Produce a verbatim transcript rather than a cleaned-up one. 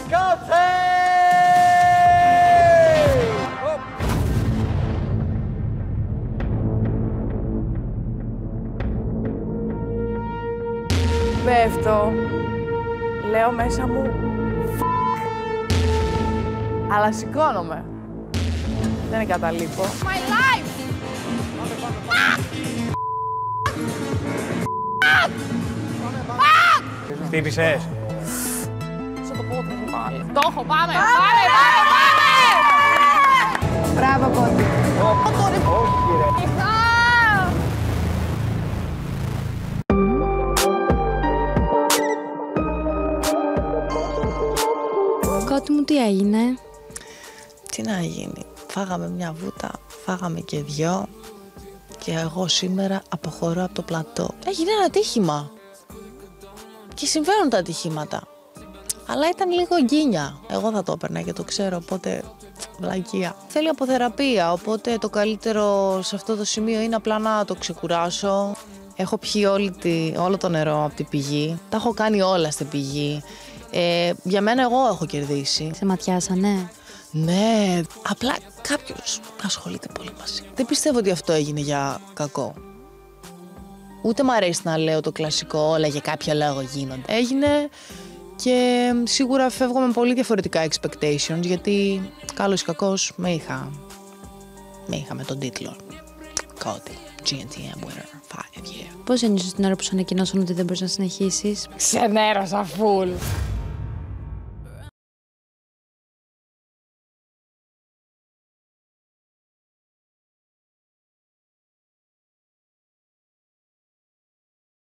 Κάτσε! Πέφτω. Λέω μέσα μου. Αλλά σηκώνομαι. Δεν εγκαταλείπω. My life! Χτύπησες. Στο το πόδι μου πάλι. Το έχω, πάμε! Πάμε, πάμε, πάμε! Μπράβο, Κώτη. Όχι, ρε. Κώτη μου, τι έγινε? Τι να γίνει, φάγαμε μια βούτα, φάγαμε και δυο και εγώ σήμερα αποχωρώ από το πλατό. Έγινε ένα ατύχημα και συμβαίνουν τα ατυχήματα, αλλά ήταν λίγο γκίνια. Εγώ θα το έπαιρνα και το ξέρω, οπότε βλακεία. Θέλει αποθεραπεία, οπότε το καλύτερο σε αυτό το σημείο είναι απλά να το ξεκουράσω. Έχω πιει όλη τη, όλο το νερό από την πηγή, τα έχω κάνει όλα στην πηγή. Ε, για μένα εγώ έχω κερδίσει. Σε ματιάσανε? Ναι, απλά κάποιος ασχολείται πολύ μαζί. Δεν πιστεύω ότι αυτό έγινε για κακό. Ούτε μ' αρέσει να λέω το κλασικό όλα για κάποιο λόγο γίνονται. Έγινε και σίγουρα φεύγω με πολύ διαφορετικά expectations, γιατί καλός ή κακός με είχα, με είχα με τον τίτλο Κώτη, τζι εν τι εμ winner, five year. Πώς ένιωσες την ώρα που σου ανακοινώσαν ότι δεν μπορείς να συνεχίσεις? Ξενέρωσα φουλ.